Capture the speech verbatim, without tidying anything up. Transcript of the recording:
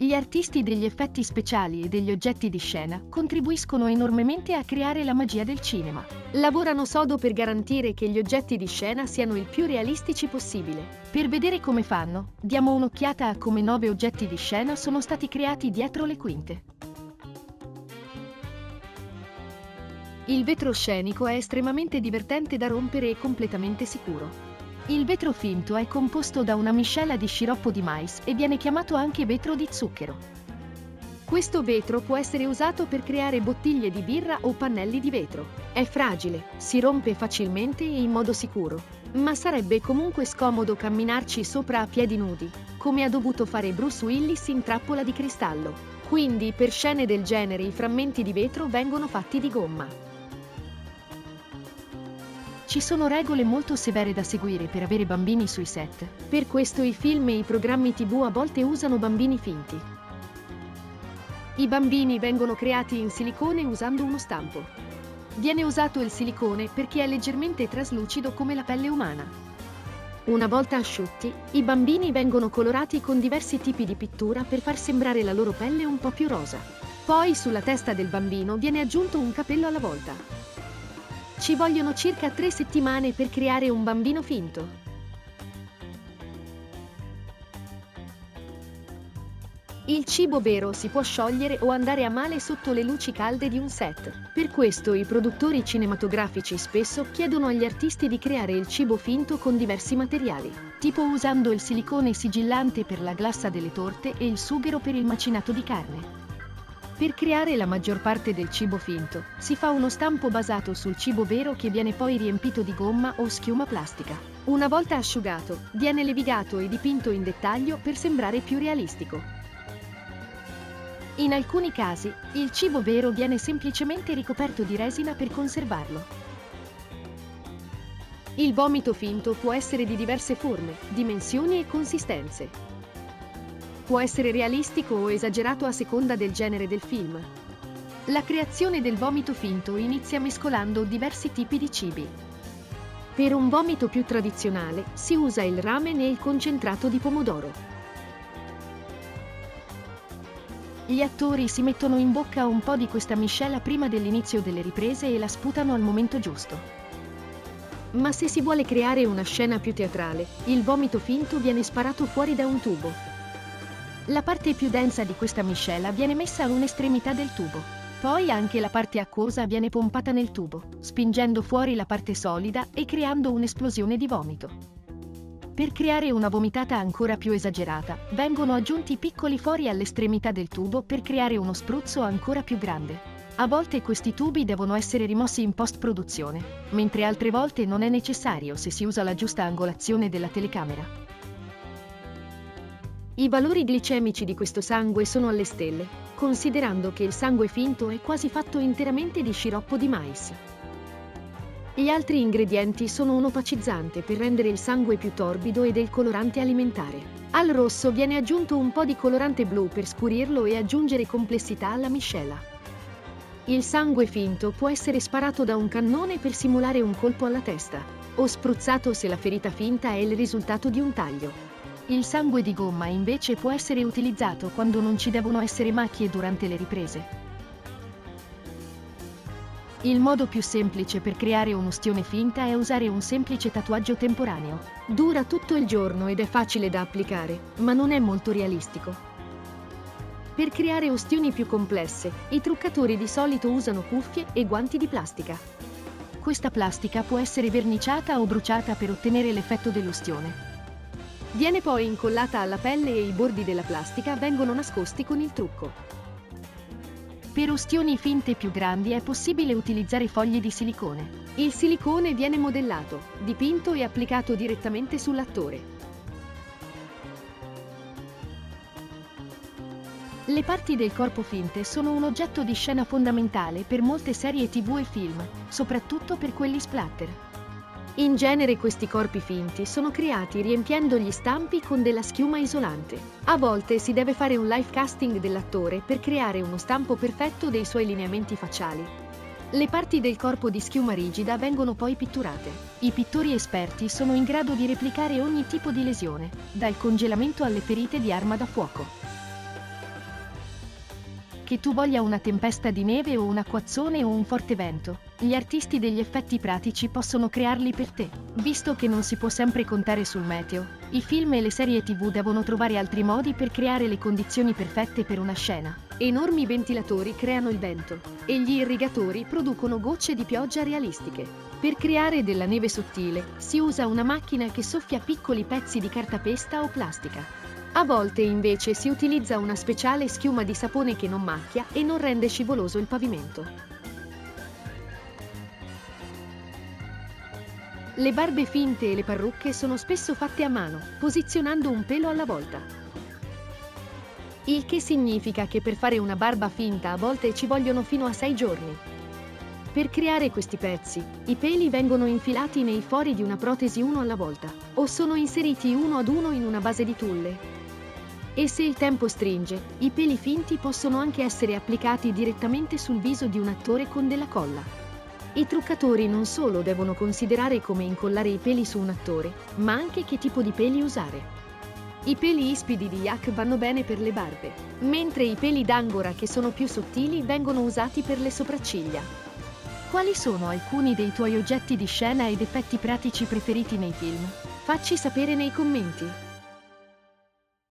Gli artisti degli effetti speciali e degli oggetti di scena contribuiscono enormemente a creare la magia del cinema. Lavorano sodo per garantire che gli oggetti di scena siano il più realistici possibile. Per vedere come fanno, diamo un'occhiata a come nove oggetti di scena sono stati creati dietro le quinte. Il vetro scenico è estremamente divertente da rompere e completamente sicuro. Il vetro finto è composto da una miscela di sciroppo di mais e viene chiamato anche vetro di zucchero. Questo vetro può essere usato per creare bottiglie di birra o pannelli di vetro. È fragile, si rompe facilmente e in modo sicuro, ma sarebbe comunque scomodo camminarci sopra a piedi nudi, come ha dovuto fare Bruce Willis in Trappola di cristallo. Quindi, per scene del genere, i frammenti di vetro vengono fatti di gomma. Ci sono regole molto severe da seguire per avere bambini sui set. Per questo i film e i programmi tivù a volte usano bambini finti. I bambini vengono creati in silicone usando uno stampo. Viene usato il silicone perché è leggermente traslucido come la pelle umana. Una volta asciutti, i bambini vengono colorati con diversi tipi di pittura per far sembrare la loro pelle un po' più rosa. Poi sulla testa del bambino viene aggiunto un capello alla volta. Ci vogliono circa tre settimane per creare un bambino finto. Il cibo vero si può sciogliere o andare a male sotto le luci calde di un set. Per questo i produttori cinematografici spesso chiedono agli artisti di creare il cibo finto con diversi materiali, tipo usando il silicone sigillante per la glassa delle torte e il sughero per il macinato di carne. Per creare la maggior parte del cibo finto, si fa uno stampo basato sul cibo vero che viene poi riempito di gomma o schiuma plastica. Una volta asciugato, viene levigato e dipinto in dettaglio per sembrare più realistico. In alcuni casi, il cibo vero viene semplicemente ricoperto di resina per conservarlo. Il vomito finto può essere di diverse forme, dimensioni e consistenze. Può essere realistico o esagerato a seconda del genere del film. La creazione del vomito finto inizia mescolando diversi tipi di cibi. Per un vomito più tradizionale si usa il ramen e il concentrato di pomodoro. Gli attori si mettono in bocca un po' di questa miscela prima dell'inizio delle riprese e la sputano al momento giusto. Ma se si vuole creare una scena più teatrale, il vomito finto viene sparato fuori da un tubo. La parte più densa di questa miscela viene messa a un'estremità del tubo. Poi anche la parte acquosa viene pompata nel tubo, spingendo fuori la parte solida e creando un'esplosione di vomito. Per creare una vomitata ancora più esagerata, vengono aggiunti piccoli fori all'estremità del tubo per creare uno spruzzo ancora più grande. A volte questi tubi devono essere rimossi in post-produzione, mentre altre volte non è necessario se si usa la giusta angolazione della telecamera. I valori glicemici di questo sangue sono alle stelle, considerando che il sangue finto è quasi fatto interamente di sciroppo di mais. Gli altri ingredienti sono un opacizzante per rendere il sangue più torbido e del colorante alimentare. Al rosso viene aggiunto un po' di colorante blu per scurirlo e aggiungere complessità alla miscela. Il sangue finto può essere sparato da un cannone per simulare un colpo alla testa, o spruzzato se la ferita finta è il risultato di un taglio. Il sangue di gomma invece può essere utilizzato quando non ci devono essere macchie durante le riprese. Il modo più semplice per creare un'ustione finta è usare un semplice tatuaggio temporaneo. Dura tutto il giorno ed è facile da applicare, ma non è molto realistico. Per creare ustioni più complesse, i truccatori di solito usano cuffie e guanti di plastica. Questa plastica può essere verniciata o bruciata per ottenere l'effetto dell'ustione. Viene poi incollata alla pelle e i bordi della plastica vengono nascosti con il trucco. Per ustioni finte più grandi è possibile utilizzare fogli di silicone. Il silicone viene modellato, dipinto e applicato direttamente sull'attore. Le parti del corpo finte sono un oggetto di scena fondamentale per molte serie tivù e film, soprattutto per quelli splatter. In genere questi corpi finti sono creati riempiendo gli stampi con della schiuma isolante. A volte si deve fare un live casting dell'attore per creare uno stampo perfetto dei suoi lineamenti facciali. Le parti del corpo di schiuma rigida vengono poi pitturate. I pittori esperti sono in grado di replicare ogni tipo di lesione, dal congelamento alle ferite di arma da fuoco. Che tu voglia una tempesta di neve o un acquazzone o un forte vento, gli artisti degli effetti pratici possono crearli per te. Visto che non si può sempre contare sul meteo, i film e le serie tivù devono trovare altri modi per creare le condizioni perfette per una scena. Enormi ventilatori creano il vento e gli irrigatori producono gocce di pioggia realistiche. Per creare della neve sottile, si usa una macchina che soffia piccoli pezzi di cartapesta o plastica. A volte invece si utilizza una speciale schiuma di sapone che non macchia e non rende scivoloso il pavimento. Le barbe finte e le parrucche sono spesso fatte a mano, posizionando un pelo alla volta. Il che significa che per fare una barba finta a volte ci vogliono fino a sei giorni. Per creare questi pezzi, i peli vengono infilati nei fori di una protesi uno alla volta, o sono inseriti uno ad uno in una base di tulle. E se il tempo stringe, i peli finti possono anche essere applicati direttamente sul viso di un attore con della colla. I truccatori non solo devono considerare come incollare i peli su un attore, ma anche che tipo di peli usare. I peli ispidi di yak vanno bene per le barbe, mentre i peli d'angora che sono più sottili vengono usati per le sopracciglia. Quali sono alcuni dei tuoi oggetti di scena ed effetti pratici preferiti nei film? Facci sapere nei commenti.